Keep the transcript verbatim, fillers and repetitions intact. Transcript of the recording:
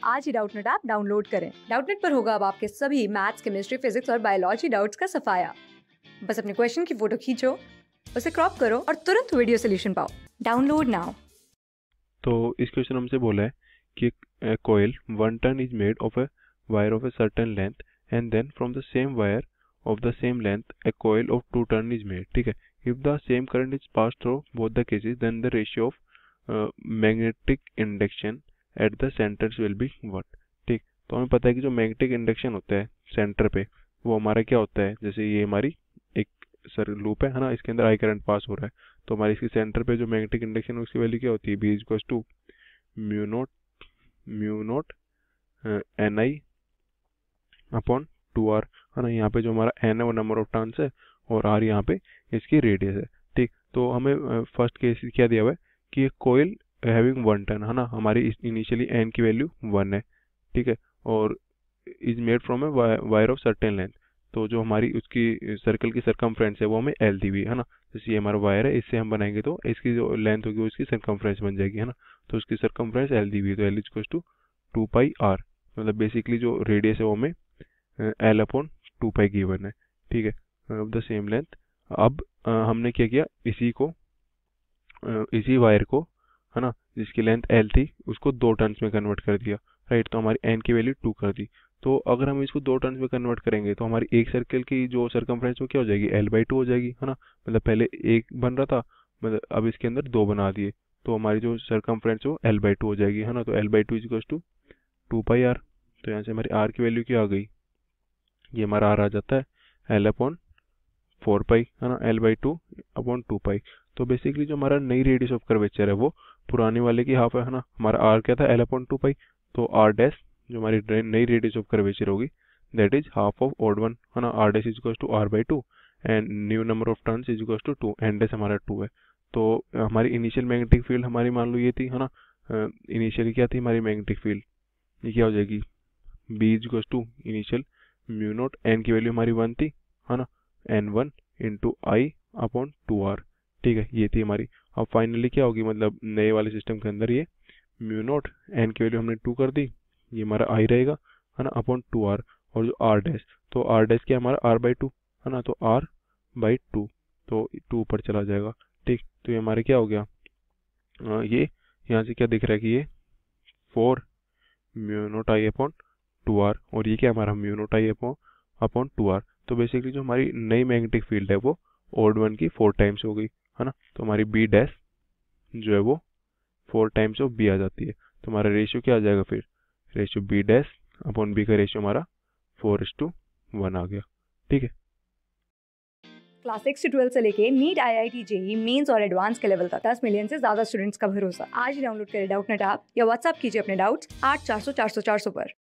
आज ही Doubtnut app download करें। डाउटनेट पर होगा अब आपके सभी मैथ्स, केमिस्ट्री, फिजिक्स और बायोलॉजी डाउट्स का सफाया। बस अपने क्वेश्चन की फोटो खींचो, उसे क्रॉप करो और तुरंत वीडियो सोल्यूशन पाओ। Download now. तो इस क्वेश्चन हमसे बोला है कि coil one turn is made of a wire of a certain length and then from the same wire of the same length a coil of two turn is made. ठीक है, if the same current is passed through both the cases then the ratio of uh, magnetic induction at the centers will be what. ठीक, तो हमें पता है कि जो magnetic induction होता है सेंटर पे वो हमारा क्या होता है, जैसे ये हमारी एक सर लूप है है ना, इसके अंदर आई करंट पास हो रहा है, तो हमारे इसके सेंटर पे जो मैग्नेटिक इंडक्शन है उसकी वैल्यू क्या होती है, B equal to mu naught mu naught n I upon two r, है ना। यहाँ पे जो हमारा एन है वो नंबर ऑफ टर्न्स है और आर यहाँ पे इसकी रेडियस है। ठीक, तो हमें फर्स्ट केस क्या दिया हुआ है कि ये कोयल हैविंग वन टर्न, है ना, हमारी इनिशियली एन की वैल्यू वन है। ठीक है, और is made from a wire of certain length, तो जो हमारी उसकी सर्कल की सरकमफ्रेंस है वो हमें एल दी हुई है ना। जैसे ये हमारा वायर है, इससे हम बनाएंगे तो इसकी जो लेंथ होगी उसकी सरकमफ्रेंस बन जाएगी, है ना। तो उसकी सरकमफ्रेंस एल दी हुई है, तो l is to two pi r, मतलब बेसिकली जो रेडियस है वो हमें l upon two pi given है। ठीक है, ऑफ द सेम लेंथ। अब uh, हमने क्या किया, इसी को uh, इसी वायर को, है ना, जिसकी लेंथ एल थी उसको दो टर्न्स में कन्वर्ट कर दिया, राइट। तो हमारी एन की वैल्यू टू कर दी। तो अगर हम इसको दो टर्न्स में कन्वर्ट करेंगे तो हमारी एक सर्कल की जो सरकमफ्रेंस वो क्या हो जाएगी, एल बाई टू हो जाएगी, है ना। मतलब पहले एक बन रहा था, मतलब अब इसके अंदर दो बना दिए, तो हमारी जो सरकमफ्रेंस है वो एल बाई टू हो जाएगी, है ना। तो l by two is to two pi r. तो यहाँ से हमारी आर की वैल्यू क्या आ गई, ये हमारा आर आ जाता है एल अपॉन फोर पाई, है ना, l by two upon two pi. तो बेसिकली जो हमारा नई रेडियस ऑफ कर्वेचर है वो पुराने वाले की हाफ है, है ना। हमारा आर क्या था, एल अपॉन टू पाई, तो आर डैश जो हमारी नई रेडियस ऑफ कर्वेचर होगी that is half of old one, है ना। R dash is equal to r by two and new number of turns is equal to two, n dash हमारा two है। तो हमारी इनिशियल मैग्नेटिक फील्ड हमारी मान लो ये थी, है ना, इनिशियली क्या थी हमारी मैग्नेटिक फील्ड, ये क्या हो जाएगी, B is equal to initial mu naught, n की वैल्यू हमारी वन थी, है ना, n one into I upon two r. ठीक है, ये थी हमारी। अब फाइनली क्या होगी, मतलब नए वाले सिस्टम के अंदर ये म्यू नोट एन की वैल्यू हमने टू कर दी, ये हमारा आई रहेगा, है ना, अपॉन टू आर, और जो आर डैश, तो आर डैश क्या हमारा आर बाई टू, है ना, तो आर बाई टू, तो टू ऊपर चला जाएगा। ठीक, तो ये हमारे क्या हो गया, आ, ये यहाँ से क्या दिख रहा है कि ये four mu naught I upon two r, और ये क्या हमारा mu naught I upon upon two r. तो बेसिकली जो हमारी नई मैग्नेटिक फील्ड है वो ओड वन की फोर टाइम्स हो गई, है ना। तो हमारी बी डैश जो है वो फोर टाइम्स ऑफ बी आ जाती है। तो हमारा रेशियो क्या आ जाएगा फिर, ratio B dash upon B का रेशियो हमारा फोर इज टू वन आ गया। ठीक है, क्लास सिक्स से ट्वेल्थ से लेके NEET, I I T, JEE, mains और एडवांस के लेवल तक दस मिलियन से ज्यादा स्टूडेंट्स का भरोसा। आज ही डाउनलोड करें डाउटनेट ऐप या व्हाट्सएप कीजिए अपने डाउट्स आठ चार सौ चार सौ चार सौ पर।